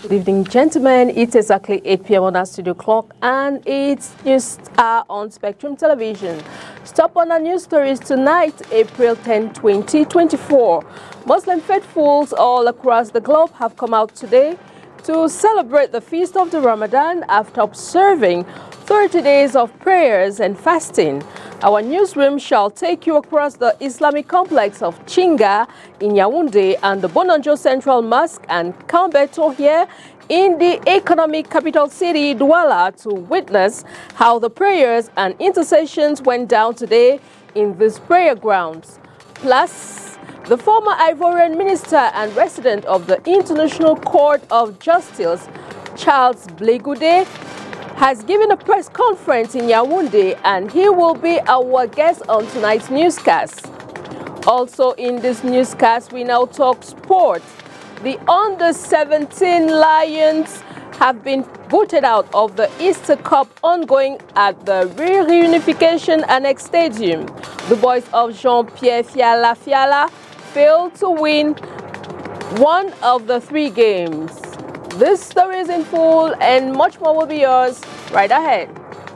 Good evening, gentlemen. It's exactly 8 p.m. on our studio clock, and it's News Hour on Spectrum Television. Stop on our news stories tonight, April 10, 2024. Muslim faithfuls all across the globe have come out today to celebrate the feast of the Ramadan after observing 30 days of prayers and fasting. Our newsroom shall take you across the Islamic complex of Chinga in Yaoundé and the Bonanjo Central Mosque and Kambeto here in the economic capital city, Douala, to witness how the prayers and intercessions went down today in these prayer grounds. Plus, the former Ivorian minister and resident of the International Court of Justice, Charles Blegude, has given a press conference in Yaoundé, and he will be our guest on tonight's newscast. Also in this newscast, we now talk sport. The under-17 Lions have been voted out of the Easter Cup ongoing at the Reunification Annex Stadium. The boys of Jean-Pierre Fiala failed to win one of the 3 games. This story is in full and much more will be yours right ahead.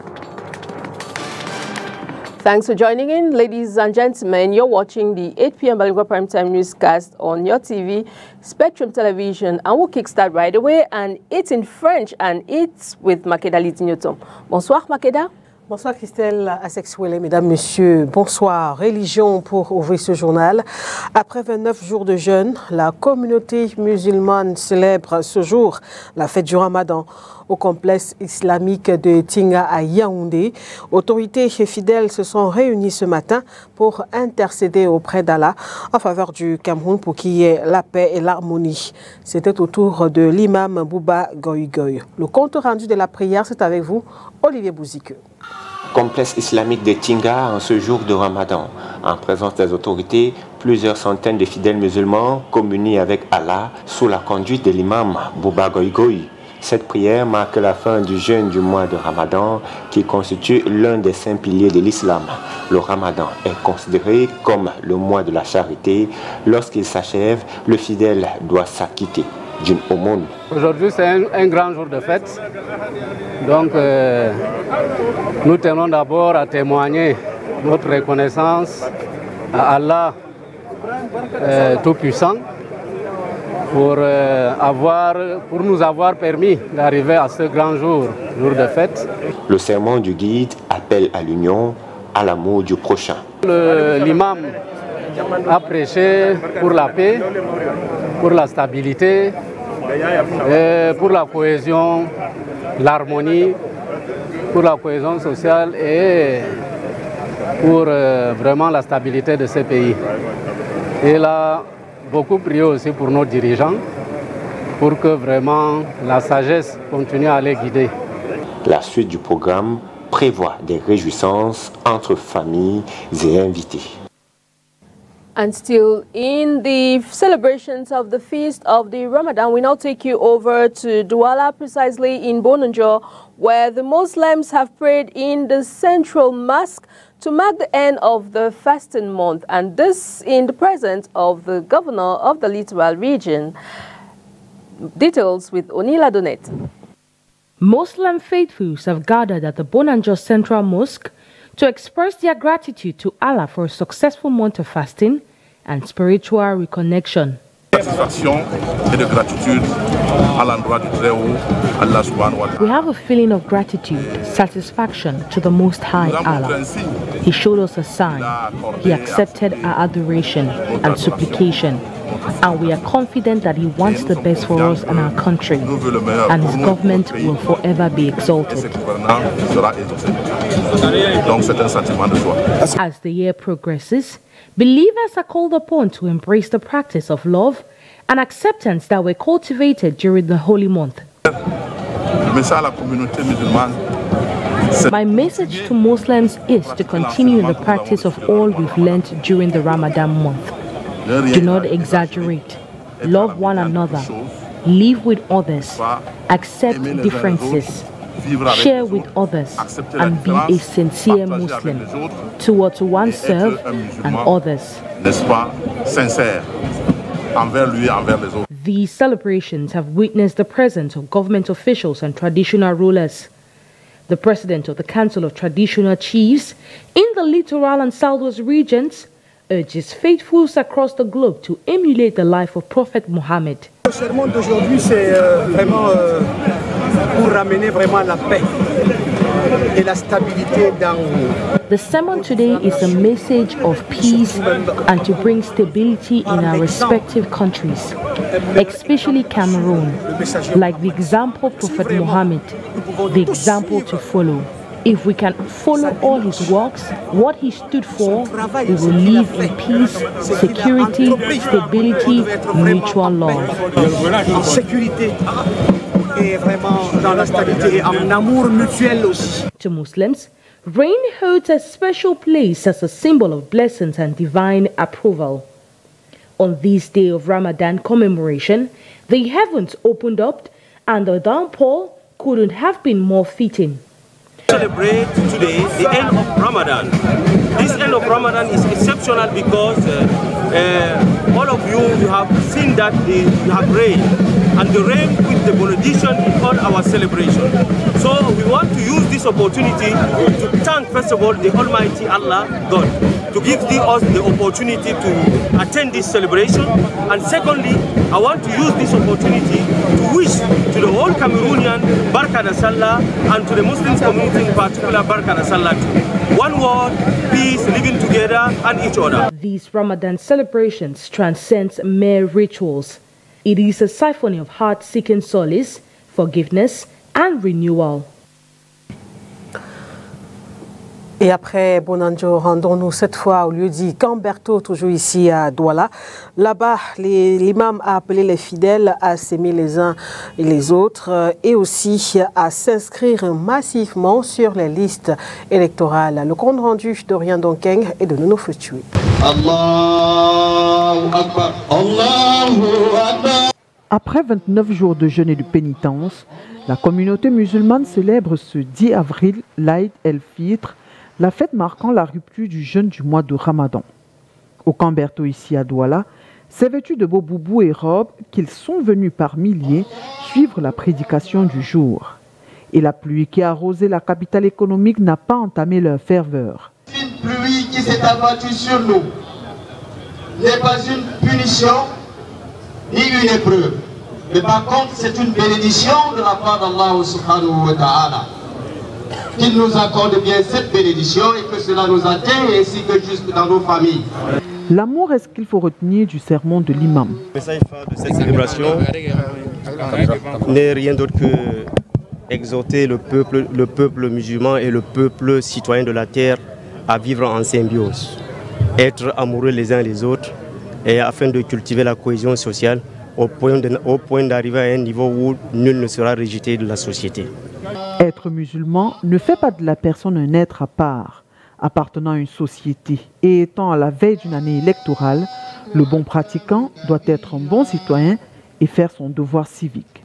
Thanks for joining in, ladies and gentlemen. You're watching the 8 p.m. Bilingual Primetime Newscast on your TV, Spectrum Television, and we'll kickstart right away. And it's in French, and it's with Makeda Litignotom. Bonsoir, Makeda. Bonsoir Christelle Asexwele, mesdames, messieurs, bonsoir. Religion pour ouvrir ce journal. Après 29 jours de jeûne, la communauté musulmane célèbre ce jour la fête du Ramadan au complexe islamique de Tinga à Yaoundé. Autorités et fidèles se sont réunis ce matin pour intercéder auprès d'Allah en faveur du Cameroun pour qu'il y ait la paix et l'harmonie. C'était au tour de l'imam Bouba Goïgoï. Le compte rendu de la prière, c'est avec vous, Olivier Bouzique. Complexe islamique de Tinga en ce jour de Ramadan. En présence des autorités, plusieurs centaines de fidèles musulmans communient avec Allah sous la conduite de l'imam Bouba Goïgoï. Cette prière marque la fin du jeûne du mois de Ramadan qui constitue l'un des 5 piliers de l'islam. Le Ramadan est considéré comme le mois de la charité. Lorsqu'il s'achève, le fidèle doit s'acquitter d'une aumône. Aujourd'hui, c'est un grand jour de fête. Donc, nous tenons d'abord à témoigner notre reconnaissance à Allah Tout-Puissant pour nous avoir permis d'arriver à ce grand jour de fête. Le sermon du guide appelle à l'union, à l'amour du prochain. L'imam a prêché pour la paix, pour la stabilité, pour la cohésion, l'harmonie, pour la cohésion sociale et pour vraiment la stabilité de ce pays. Et il a beaucoup prié aussi pour nos dirigeants pour que vraiment la sagesse continue à les guider. La suite du programme prévoit des réjouissances entre familles et invités. And still in the celebrations of the feast of the Ramadan, we now take you over to Douala, precisely in Bonanjo, where the Muslims have prayed in the central mosque to mark the end of the fasting month, and this in the presence of the governor of the Littoral region. Details with Onila Donet. Muslim faithfuls have gathered at the Bonanjo Central Mosque to express their gratitude to Allah for a successful month of fasting and spiritual reconnection. Satisfaction et de gratitude à l'endroit du Très-Haut, Allah subhanahu wa ta'ala. We have a feeling of gratitude, satisfaction to the Most High Allah. He showed us a sign. He accepted our adoration and supplication. And we are confident that He wants the best for us and our country, and His government will forever be exalted. As the year progresses, believers are called upon to embrace the practice of love and acceptance that were cultivated during the holy month. My message to Muslims is to continue the practice of all we've learned during the Ramadan month. Do not exaggerate. Love one another. Live with others. Accept differences. Share with others and be a sincere Muslim towards oneself and others. envers lui et envers les autres. These celebrations have witnessed the presence of government officials and traditional rulers. The president of the Council of Traditional Chiefs in the littoral and southwest regions urges faithfuls across the globe to emulate the life of Prophet Muhammad. Le sermon d'aujourd'hui, c'est vraiment pour ramener vraiment la paix et la stabilité dans... The sermon today is a message of peace and to bring stability in our respective countries, especially Cameroon, like the example Prophet Muhammad, the example to follow. If we can follow all his works, what he stood for, we will live in peace, security, stability, mutual love. Sécurité et vraiment dans la stabilité et en amour mutuel aussi. To Muslims, rain holds a special place as a symbol of blessings and divine approval. On this day of Ramadan commemoration, the heavens opened up and the downpour couldn't have been more fitting. Celebrate today the end of Ramadan. This end of Ramadan is exceptional because all of you have seen that you have rain, and the rain with the benediction in all our celebration. So we want to use this opportunity to thank first of all the Almighty Allah God to give us the opportunity to attend this celebration, and secondly I want to use this opportunity to wish to the whole Cameroonian Barka Sallah and to the Muslim community in particular Barka Sallah too. One word, peace, living together and each other. These Ramadan celebrations transcend mere rituals. It is a symphony of heart-seeking solace, forgiveness and renewal. Et après Bonanjo, rendons-nous cette fois au lieu-dit Camberto, toujours ici à Douala. Là-bas, l'imam a appelé les fidèles à s'aimer les uns et les autres et aussi à s'inscrire massivement sur les listes électorales. Le compte rendu d'Orient Donkeng et de Nono Futué. Allahu Akbar. Allahu Akbar. Après 29 jours de jeûne et de pénitence, la communauté musulmane célèbre ce 10 avril l'Aïd el-Fitr, la fête marquant la rupture du jeûne du mois de Ramadan. Au Camberto, ici à Douala, c'est vêtu de beaux boubous et robes qu'ils sont venus par milliers suivre la prédication du jour. Et la pluie qui a arrosé la capitale économique n'a pas entamé leur ferveur. Une pluie qui s'est abattue sur nous n'est pas une punition ni une épreuve. Mais par contre, c'est une bénédiction de la part d'Allah subhanahu wa ta'ala. Qu'il nous accorde bien cette bénédiction et que cela nous atteigne ainsi que jusque dans nos familles. L'amour est ce qu'il faut retenir du sermon de l'imam. Le message phare de cette célébration n'est rien d'autre que exhorter le peuple musulman et le peuple citoyen de la terre à vivre en symbiose, être amoureux les uns les autres et afin de cultiver la cohésion sociale au point d'arriver à un niveau où nul ne sera rejeté de la société. Être musulman ne fait pas de la personne un être à part, appartenant à une société et étant à la veille d'une année électorale, le bon pratiquant doit être un bon citoyen et faire son devoir civique.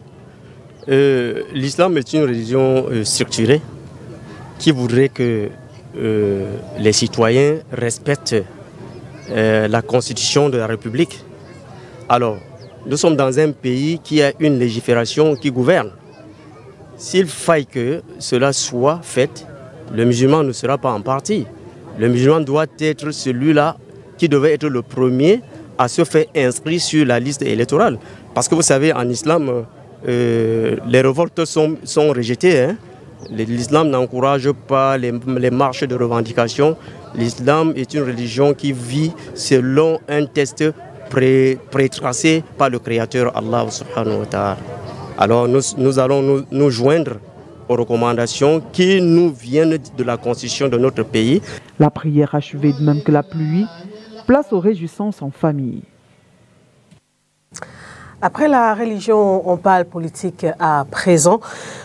L'islam est une religion structurée qui voudrait que les citoyens respectent la constitution de la République. Alors, nous sommes dans un pays qui a une légifération qui gouverne. S'il faille que cela soit fait, le musulman ne sera pas en partie. Le musulman doit être celui-là qui devait être le premier à se faire inscrire sur la liste électorale. Parce que vous savez, en islam, les révoltes sont rejetées. Hein? L'islam n'encourage pas les marches de revendication. L'islam est une religion qui vit selon un texte prétracé par le Créateur Allah subhanahu wa ta'ala. Alors nous allons nous joindre aux recommandations qui nous viennent de la constitution de notre pays. La prière achevée de même que la pluie, place aux réjouissances en famille. Après la religion, on parle politique à présent.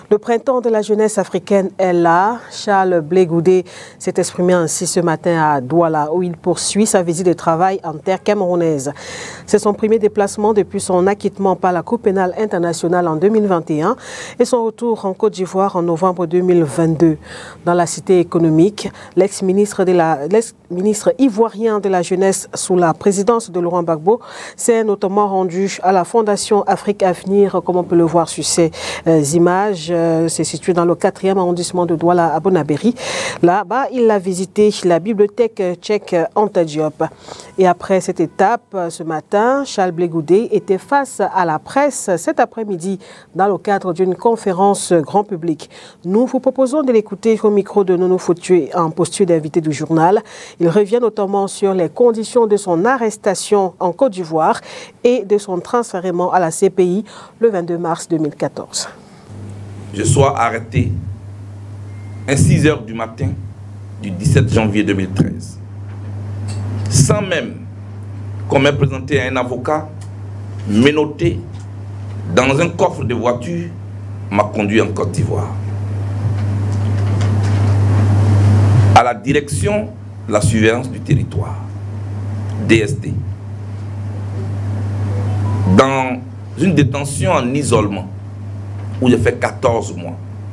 Le printemps de la jeunesse africaine est là. Charles Blé Goudé s'est exprimé ainsi ce matin à Douala, où il poursuit sa visite de travail en terre camerounaise. C'est son premier déplacement depuis son acquittement par la Cour pénale internationale en 2021 et son retour en Côte d'Ivoire en novembre 2022. Dans la cité économique, l'ex-ministre ivoirien de la jeunesse sous la présidence de Laurent Gbagbo s'est notamment rendu à la Fondation Afrique Avenir, comme on peut le voir sur ces images. C'est situé dans le 4e arrondissement de Douala à Bonabéry. Là-bas, il a visité la bibliothèque tchèque Anta Diop. Et après cette étape, ce matin, Charles Blé Goudé était face à la presse cet après-midi dans le cadre d'une conférence grand public. Nous vous proposons de l'écouter au micro de Nono Foutué en posture d'invité du journal. Il revient notamment sur les conditions de son arrestation en Côte d'Ivoire et de son transfèrement à la CPI le 22 mars 2014. Je sois arrêté à 6 h du matin du 17 janvier 2013, sans même qu'on m'ait présenté à un avocat, menotté dans un coffre de voiture, m'a conduit en Côte d'Ivoire, à la direction de la surveillance du territoire, DST, dans une détention en isolement, où j'ai fait 14 mois.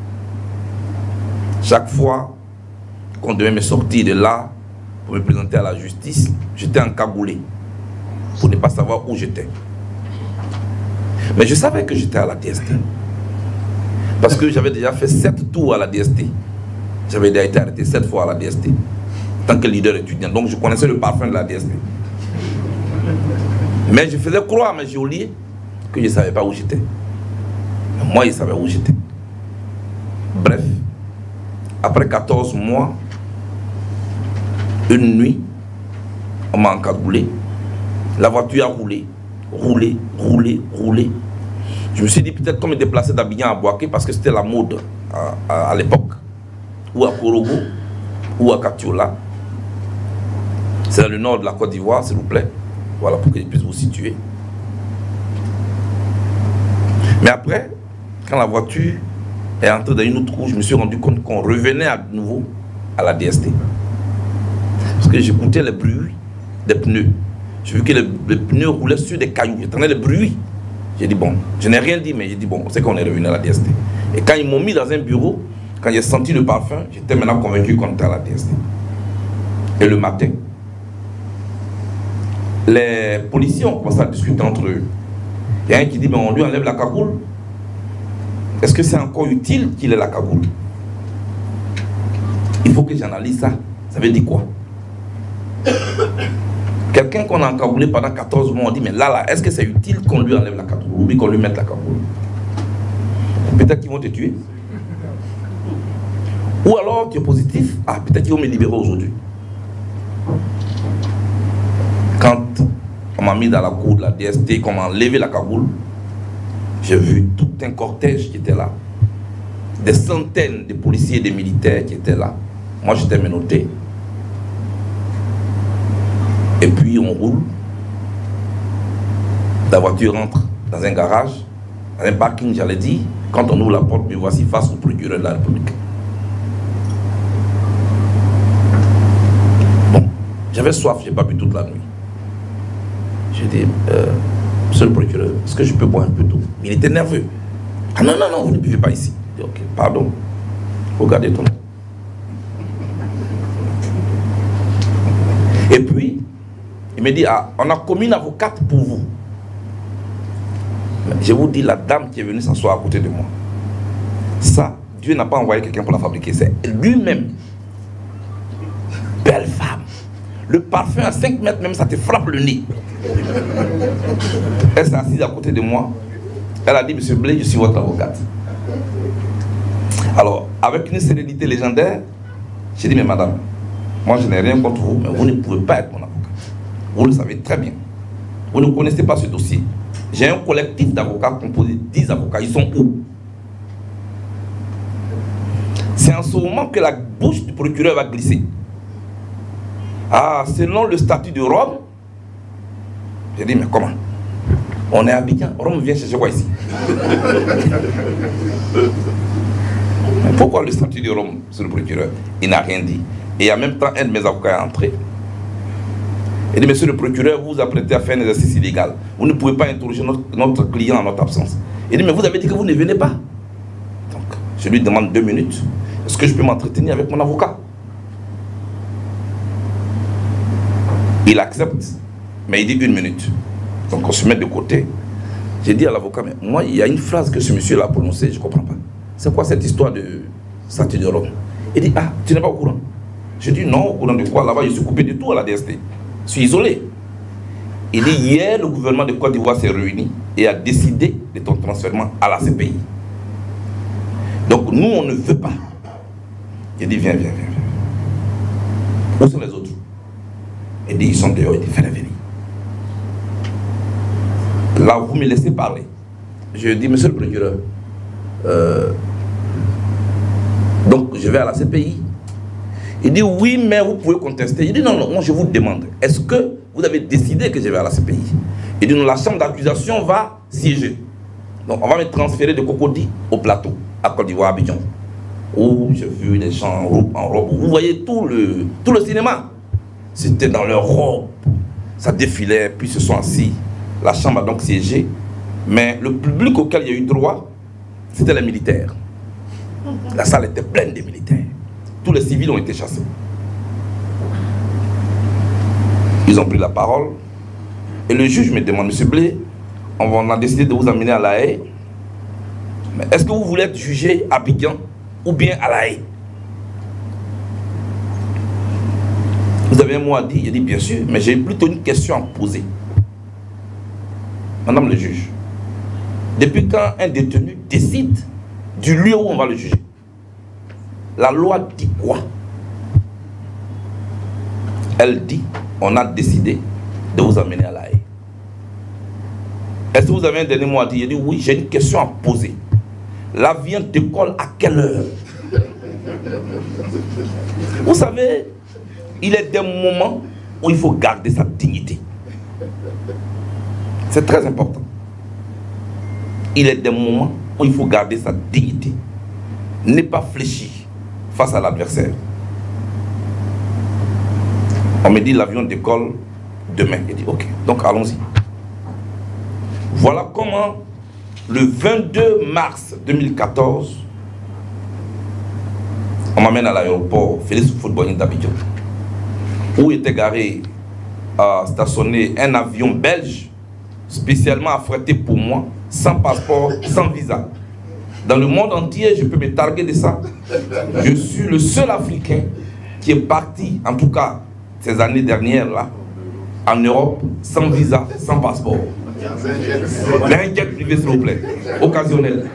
Chaque fois qu'on devait me sortir de là pour me présenter à la justice, j'étais encagoulé pour ne pas savoir où j'étais. Mais je savais que j'étais à la DST. Parce que j'avais déjà fait 7 tours à la DST. J'avais déjà été arrêté 7 fois à la DST, en tant que leader étudiant. Donc je connaissais le parfum de la DST. Mais je faisais croire à mes geôliers que je ne savais pas où j'étais. Moi, il savait où j'étais. Bref, après 14 mois, une nuit, on m'a encagoulé. La voiture a roulé, roulé. Je me suis dit peut-être qu'on me déplaçait d'Abidjan à Boaké parce que c'était la mode à l'époque. Ou à Korogo, ou à Katiola. C'est dans le nord de la Côte d'Ivoire, s'il vous plaît. Voilà, pour que je puisse vous situer. Mais après, quand la voiture est entrée dans une autre roue, je me suis rendu compte qu'on revenait à nouveau à la DST. Parce que j'écoutais le bruit des pneus. J'ai vu que les pneus roulaient sur des cailloux. J'entendais le bruit. J'ai dit bon, je n'ai rien dit, mais j'ai dit bon, c'est qu'on est revenu à la DST. Et quand ils m'ont mis dans un bureau, quand j'ai senti le parfum, j'étais maintenant convaincu qu'on était à la DST. Et le matin, les policiers ont commencé à discuter entre eux. Il y a un qui dit ben on lui enlève la cagoule. Est-ce que c'est encore utile qu'il ait la cagoule? Il faut que j'analyse ça. Ça veut dire quoi? Quelqu'un qu'on a encagoulé pendant 14 mois, on dit mais là, est-ce que c'est utile qu'on lui enlève la cagoule ou bien qu'on lui mette la cagoule? Peut-être qu'ils vont te tuer. Ou alors tu es positif, ah peut-être qu'ils vont me libérer aujourd'hui. Quand on m'a mis dans la cour de la DST, qu'on m'a enlevé la cagoule, j'ai vu tout un cortège qui était là. Des centaines de policiers et de militaires qui étaient là. Moi, j'étais menotté. Et puis, on roule. La voiture rentre dans un garage, dans un parking, j'allais dire. Quand on ouvre la porte, me voici face au procureur de la République. Bon, j'avais soif, je n'ai pas bu toute la nuit. J'ai dit, monsieur le procureur, est-ce que je peux boire un peu d'eau? Il était nerveux. Ah non, vous ne buvez pas ici. J'ai dit, ok, pardon. Regardez ton nom. Et puis, il me dit, ah, on a commis une avocate pour vous. Je vous dis, la dame qui est venue s'asseoir à côté de moi, ça, Dieu n'a pas envoyé quelqu'un pour la fabriquer, c'est lui-même. Belle femme. Le parfum à 5 mètres même, ça te frappe le nez. Elle s'est assise à côté de moi. Elle a dit, monsieur Blé, je suis votre avocate. Alors, avec une sérénité légendaire, j'ai dit, mais madame, moi je n'ai rien contre vous, mais vous ne pouvez pas être mon avocate. Vous le savez très bien. Vous ne connaissez pas ce dossier. J'ai un collectif d'avocats composé de 10 avocats. Ils sont où? C'est en ce moment que la bouche du procureur va glisser. Ah, selon le statut de Rome, j'ai dit, mais comment? On est à Abidjan, Rome vient chercher quoi ici? Mais pourquoi le statut de Rome sur le procureur? Il n'a rien dit. Et en même temps, un de mes avocats est entré. Il dit, monsieur le procureur, vous vous apprêtez à faire un exercice illégal. Vous ne pouvez pas interroger notre client en notre absence. Il dit, mais vous avez dit que vous ne venez pas. Donc, je lui demande 2 minutes. Est-ce que je peux m'entretenir avec mon avocat? Il accepte, mais il dit 1 minute. Donc on se met de côté. J'ai dit à l'avocat, mais moi, il y a une phrase que ce monsieur a prononcée, je ne comprends pas. C'est quoi cette histoire de statut de Rome? Il dit, ah, tu n'es pas au courant? Je dis, non, au courant de quoi? Là-bas, je suis coupé de tout à la DST. Je suis isolé. Il dit, hier, le gouvernement de Côte d'Ivoire s'est réuni et a décidé de ton transfèrement à la CPI. Donc nous, on ne veut pas. Il dit, viens, viens, viens. Où sont les autres? Il dit, ils sont dehors. Il dit, fais-les venir. Là, vous me laissez parler. Je dis, monsieur le procureur, donc je vais à la CPI. Il dit, oui, mais vous pouvez contester. Il dit, non, non, moi je vous demande, est-ce que vous avez décidé que je vais à la CPI? Il dit, non, la chambre d'accusation va siéger. Donc on va me transférer de Cocody au plateau, à Côte d'Ivoire, à Abidjan, où j'ai vu les gens en robe. Vous voyez tout le cinéma. C'était dans leur robe. Ça défilait, puis ils se sont assis. La chambre a donc siégé. Mais le public auquel il y a eu droit, c'était les militaires. La salle était pleine de militaires. Tous les civils ont été chassés. Ils ont pris la parole. Et le juge me demande, monsieur Blé, on a décidé de vous amener à La Haye. Mais est-ce que vous voulez être jugé à Abidjan ou bien à La Haye? Vous avez un mot à dire? Il dit, bien sûr, mais j'ai plutôt une question à poser. Madame le juge, depuis quand un détenu décide du lieu où on va le juger? La loi dit quoi? Elle dit, on a décidé de vous amener à La Haye. Est-ce que vous avez un dernier mot à dire? Il dit, oui, j'ai une question à poser. L'avion décolle à quelle heure? Vous savez, il est des moments où il faut garder sa dignité. C'est très important. Il est des moments où il faut garder sa dignité. Ne pas fléchir face à l'adversaire. On me dit l'avion décolle demain. Il dit ok, donc allons-y. Voilà comment le 22 mars 2014, on m'amène à l'aéroport Félix Houphouët-Boigny d'Abidjan, où était garé, stationné un avion belge spécialement affrété pour moi, sans passeport, sans visa. Dans le monde entier, je peux me targuer de ça. Je suis le seul Africain qui est parti, en tout cas ces années dernières là, en Europe, sans visa, sans passeport. Mais un jet privé s'il vous plaît, occasionnel.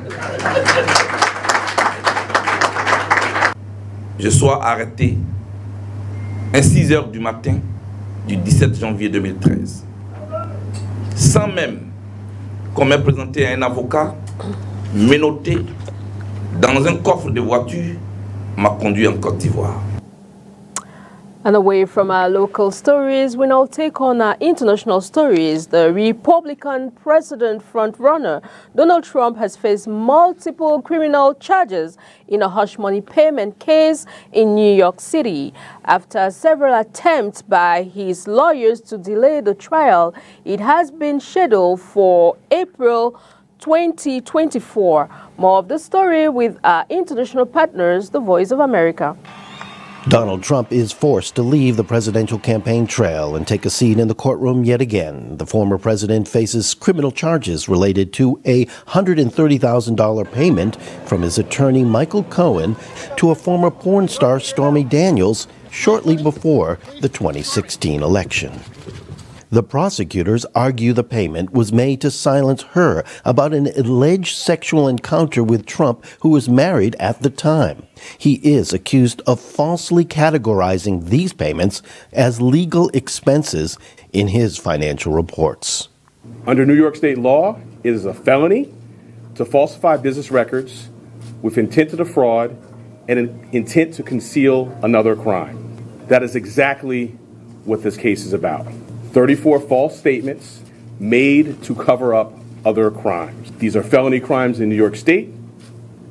Je sois arrêté à 6 h du matin du 17 janvier 2013. Sans même qu'on m'ait présenté à un avocat, menotté dans un coffre de voiture, m'a conduit en Côte d'Ivoire. And away from our local stories, we now take on our international stories. The Republican president frontrunner, Donald Trump, has faced multiple criminal charges in a hush money payment case in New York City. After several attempts by his lawyers to delay the trial, it has been scheduled for April 2024. More of the story with our international partners, the Voice of America. Donald Trump is forced to leave the presidential campaign trail and take a seat in the courtroom yet again. The former president faces criminal charges related to a $130,000 payment from his attorney Michael Cohen to a former porn star Stormy Daniels shortly before the 2016 election. The prosecutors argue the payment was made to silence her about an alleged sexual encounter with Trump, who was married at the time. He is accused of falsely categorizing these payments as legal expenses in his financial reports. Under New York state law, it is a felony to falsify business records with intent to defraud and an intent to conceal another crime. That is exactly what this case is about. 34 false statements made to cover up other crimes. These are felony crimes in New York State,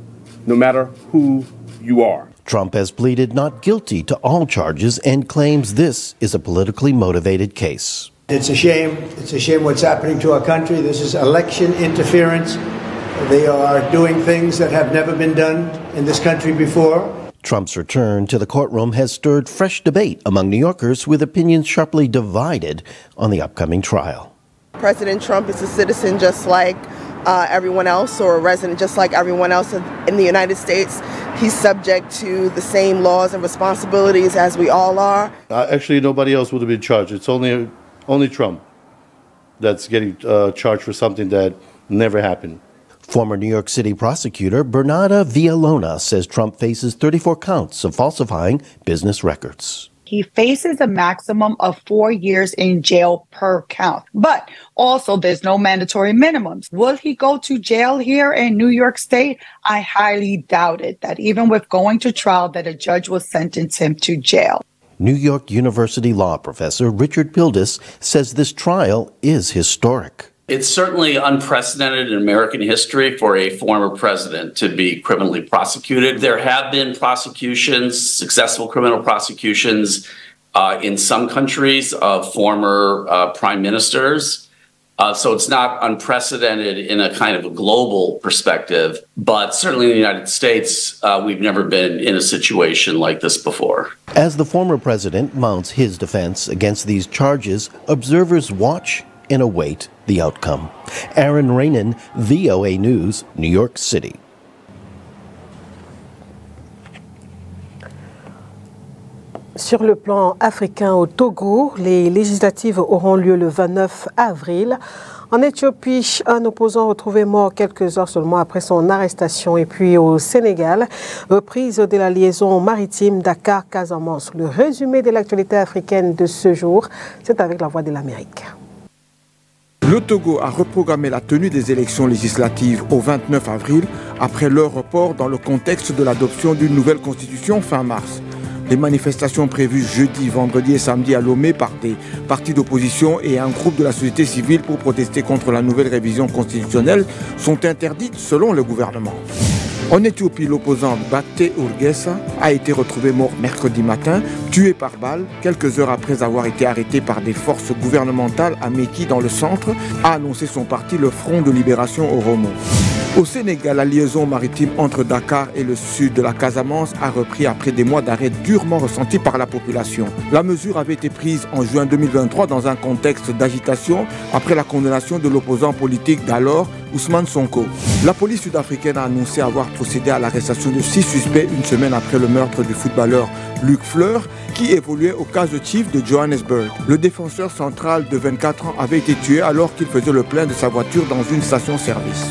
no matter who you are. Trump has pleaded not guilty to all charges and claims this is a politically motivated case. It's a shame. It's a shame what's happening to our country. This is election interference. They are doing things that have never been done in this country before. Trump's return to the courtroom has stirred fresh debate among New Yorkers, with opinions sharply divided on the upcoming trial. President Trump is a citizen just like everyone else, or a resident just like everyone else in the United States. He's subject to the same laws and responsibilities as we all are. Actually, nobody else would have been charged. It's only Trump that's getting charged for something that never happened. Former New York City prosecutor Bernarda Villalona says Trump faces 34 counts of falsifying business records. He faces a maximum of 4 years in jail per count. But also, there's no mandatory minimums. Will he go to jail here in New York State? I highly doubt it, that even with going to trial, that a judge will sentence him to jail. New York University law professor Richard Pildes says this trial is historic. It's certainly unprecedented in American history for a former president to be criminally prosecuted. There have been prosecutions, successful criminal prosecutions in some countries of former prime ministers. So it's not unprecedented in a kind of a global perspective, but certainly in the United States, we've never been in a situation like this before. As the former president mounts his defense against these charges, observers watch and await the outcome. Aaron Rainin, VOA News, New York City. Sur le plan africain, au Togo, les législatives auront lieu le 29 avril. En Éthiopie, un opposant retrouvé mort quelques heures seulement après son arrestation. Et puis au Sénégal, reprise de la liaison maritime Dakar-Casamance. Le résumé de l'actualité africaine de ce jour, c'est avec la Voix de l'Amérique. Le Togo a reprogrammé la tenue des élections législatives au 29 avril après leur report dans le contexte de l'adoption d'une nouvelle constitution fin mars. Les manifestations prévues jeudi, vendredi et samedi à Lomé par des partis d'opposition et un groupe de la société civile pour protester contre la nouvelle révision constitutionnelle sont interdites selon le gouvernement. En Éthiopie, l'opposant Batte Urgesa a été retrouvé mort mercredi matin, tué par balle, quelques heures après avoir été arrêté par des forces gouvernementales à Meki dans le centre, a annoncé son parti, le Front de Libération Oromo. Au Sénégal, la liaison maritime entre Dakar et le sud de la Casamance a repris après des mois d'arrêt durement ressentis par la population. La mesure avait été prise en juin 2023 dans un contexte d'agitation après la condamnation de l'opposant politique d'alors, Ousmane Sonko. La police sud-africaine a annoncé avoir procédé à l'arrestation de 6 suspects une semaine après le meurtre du footballeur Luc Fleur, qui évoluait au Kaizer Chiefs de Johannesburg. Le défenseur central de 24 ans avait été tué alors qu'il faisait le plein de sa voiture dans une station-service.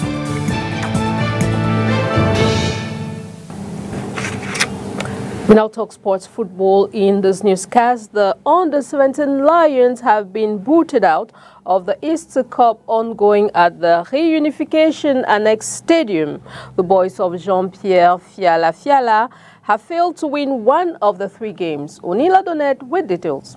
We now talk sports football in this newscast. The Under-17 Lions have been booted out of the Easter Cup ongoing at the Reunification Annex Stadium. The boys of Jean-Pierre Fiala have failed to win one of the 3 games. Onila Donet with details.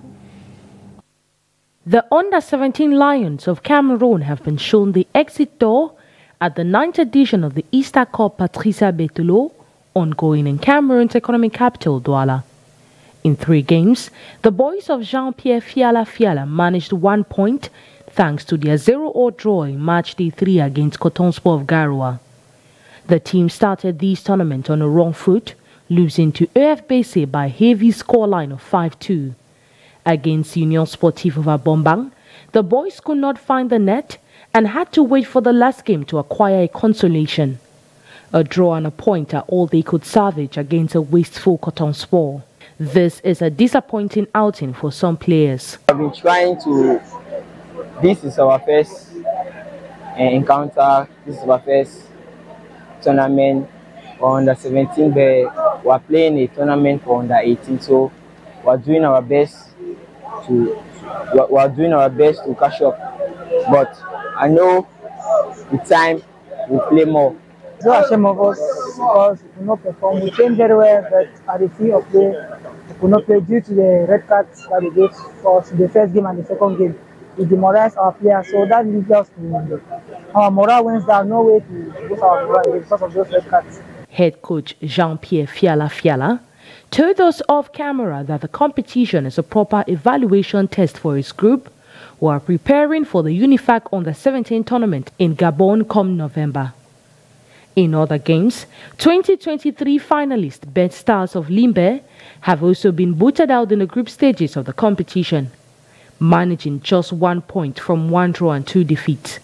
The Under-17 Lions of Cameroon have been shown the exit door at the 9th edition of the Easter Cup Patricia Betelo, ongoing in Cameroon's economic capital, Douala. In 3 games, the boys of Jean-Pierre Fiala managed 1 point thanks to their 0-0 draw in match day 3 against Coton Sport of Garoua. The team started this tournament on a wrong foot, losing to EFBC by a heavy scoreline of 5-2. Against Union Sportive of Abombang, the boys could not find the net and had to wait for the last game to acquire a consolation. A draw and a point are all they could salvage against a wasteful Coton Sport. This is a disappointing outing for some players. I've been trying to. This is our first encounter. This is our first tournament for Under-17. But we're playing a tournament for Under-18, so we're doing our best to catch up. But I know with time we'll play more. It's not a shame of us because we could not perform. We trained very well, but at the field of play, we could not play due to the red cards that they gave us in the first game and the second game. It demoralized our players, so that leads us to our morale wins down. No way to boost our morale because of those red cards. Head coach Jean-Pierre Fiala told us off camera that the competition is a proper evaluation test for his group, who are preparing for the UNIFAC Under-17 tournament in Gabon come November. In other games, 2023 finalists Bet Stars of Limbe have also been booted out in the group stages of the competition, managing just 1 point from 1 draw and 2 defeats.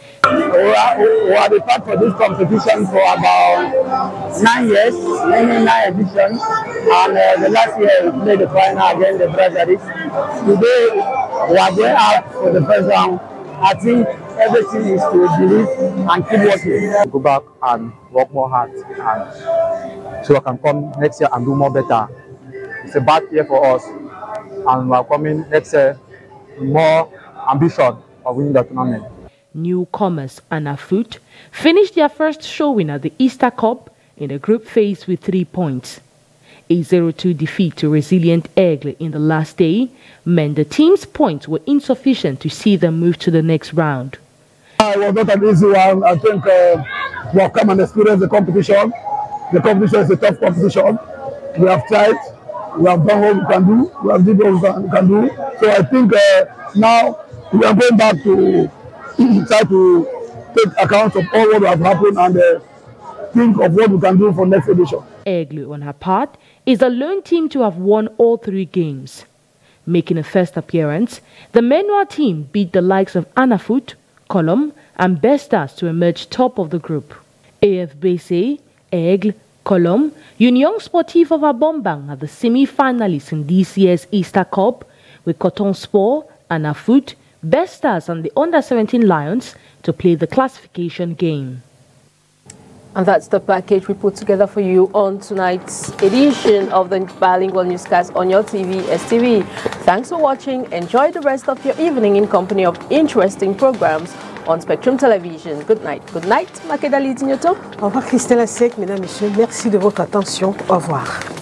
We have been part for this competition for about 9 years, meaning 9 editions, and the last year we played the final against the Brazzers. Today we are going out for the first round. I think everything is to believe and keep working. Go back and work more hard, and so I can come next year and do more better. It's a bad year for us, and we are coming next year with more ambition of winning the tournament. Newcomers Anafoot finished their first showing at the Easter Cup in the group phase with 3 points. A 0-2 defeat to resilient Aigle in the last day meant the team's points were insufficient to see them move to the next round. It was not an easy one. I think we have come and experienced the competition. The competition is a tough competition. We have tried. We have done what we can do. We have done what we can do. So I think now we are going back to try to take account of all what has happened and think of what we can do for next edition. Aigle, on her part, is the lone team to have won all 3 games. Making a first appearance, the Menua team beat the likes of Anafoot, Colum and Bestas to emerge top of the group. AFBC, Aigle, Colum, Union Sportive of Abombang are the semi-finalists in this year's Easter Cup, with Coton Sport, Anafoot, Bestas and the Under-17 Lions to play the classification game. And that's the package we put together for you on tonight's edition of the Bilingual Newscast on your TV, STV. Thanks for watching. Enjoy the rest of your evening in company of interesting programs on Spectrum Television. Good night. Good night, Makeda Lidinyoto. Au revoir, Christelle Asek. Mesdames, Messieurs, merci de votre attention. Au revoir.